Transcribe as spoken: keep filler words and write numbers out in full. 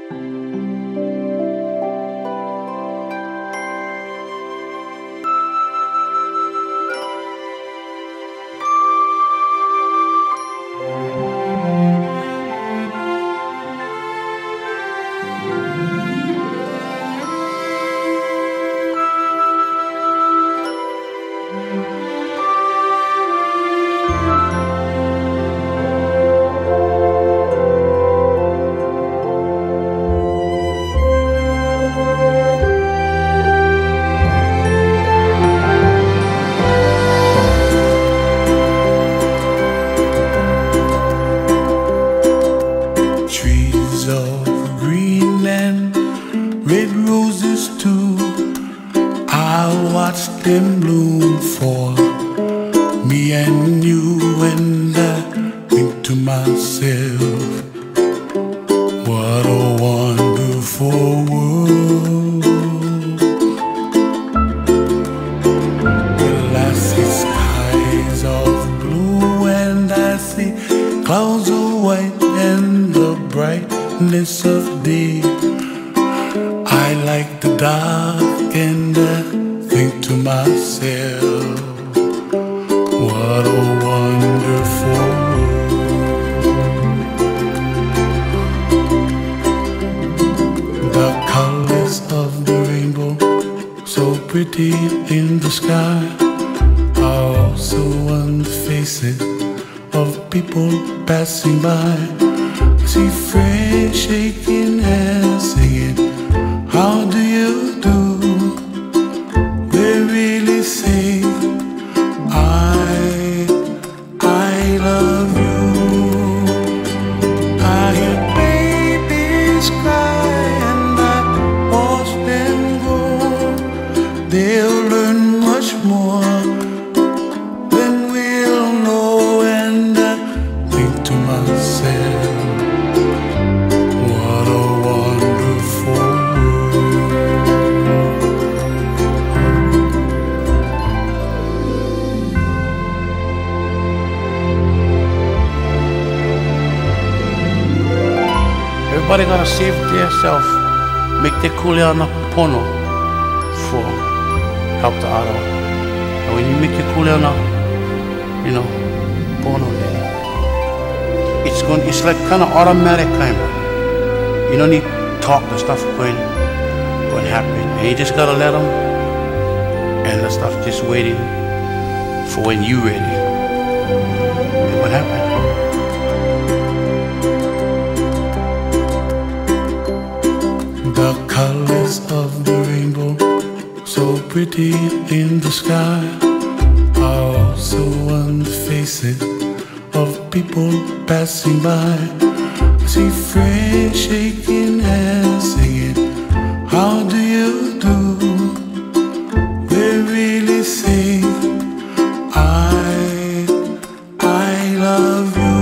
Them bloom for me and you, and I think to myself, what a wonderful world. Well, I see skies of blue and I see clouds of white and the brightness of day. I like the dark and I think to myself, what a wonderful world. The colors of the rainbow, so pretty in the sky, are also on the faces of people passing by. I see friends shaking hands, singing, how do you do? They really say, I, I love you. I hear babies cry and I watch them grow. They'll learn much more than we'll know, and I think to myself, what a wonderful world. Everybody gotta save themselves, make their kuleana pono for help the other. And when you make your kuleana, you know, pono, then it's going, it's like kind of automatic kind of. You don't need to talk, the stuff going, going to happen. And you just gotta let them, and the stuff just waiting for when you ready. And what happened? The colors of the rainbow, so pretty in the sky, are also on the faces of people passing by. I see friends shaking hands, singing, how do you do? They really say, I, I love you.